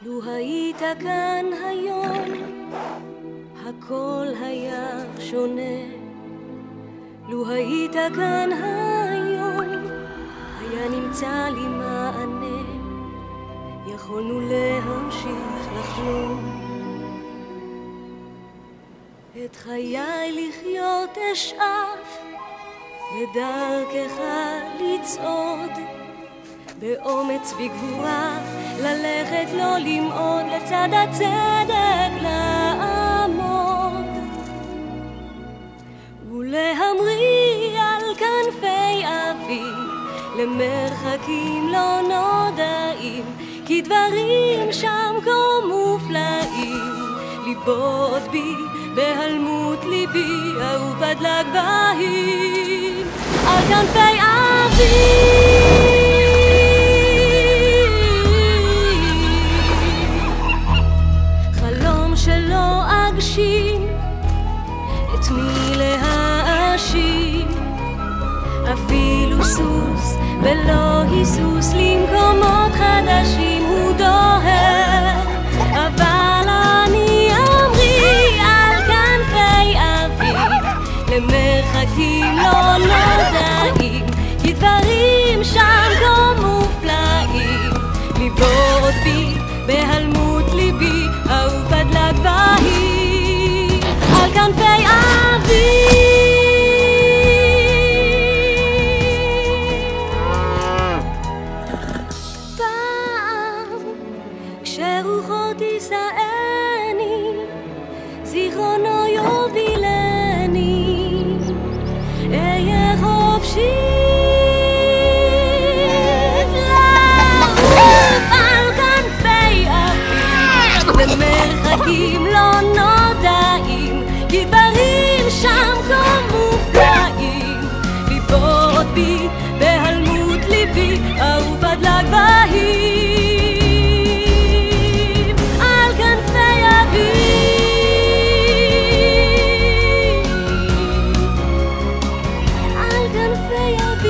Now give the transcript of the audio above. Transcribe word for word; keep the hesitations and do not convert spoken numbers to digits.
לו היית כאן היום, הכל היה שונה. לו היית כאן היום, היה נמצא לי מענה, יכולנו להמשיך לחלום. את חיי לחיות אשאף, בדרכך לצעוד, באומץ בגבורה, ללכת לא למעוד, לצד הצדק לעמוד, ולהמריא על כנפי אביב, למרחקים לא נודעים, כי דברים שם כה מופלאים, ליבות בי בהלמות ליבי, אהוב עד לגבהים, על כנפי אביב. חלום שלא אגשים, את מי להאשים, אפילו סוס ולא היסוס למקומות חדשים הוא דוהר, אבל אני אמריא על כנפי אביב, למרחקים לא נודעים, כי דברים שם כה מופלאים, ליבות בי בהלמות ליבי, אהוב עד לגבהים, על כנפי אביב. כשרוחות יישאני, זיכרונו יובילני, אהיה חופשית לעוף על כנפי אביב, למרחקים לא נודעים, כי דברים שם כה מופלאים, ליבות בי בהלמות ליבי, אהוב עד לגבהים, על כנפי אביב.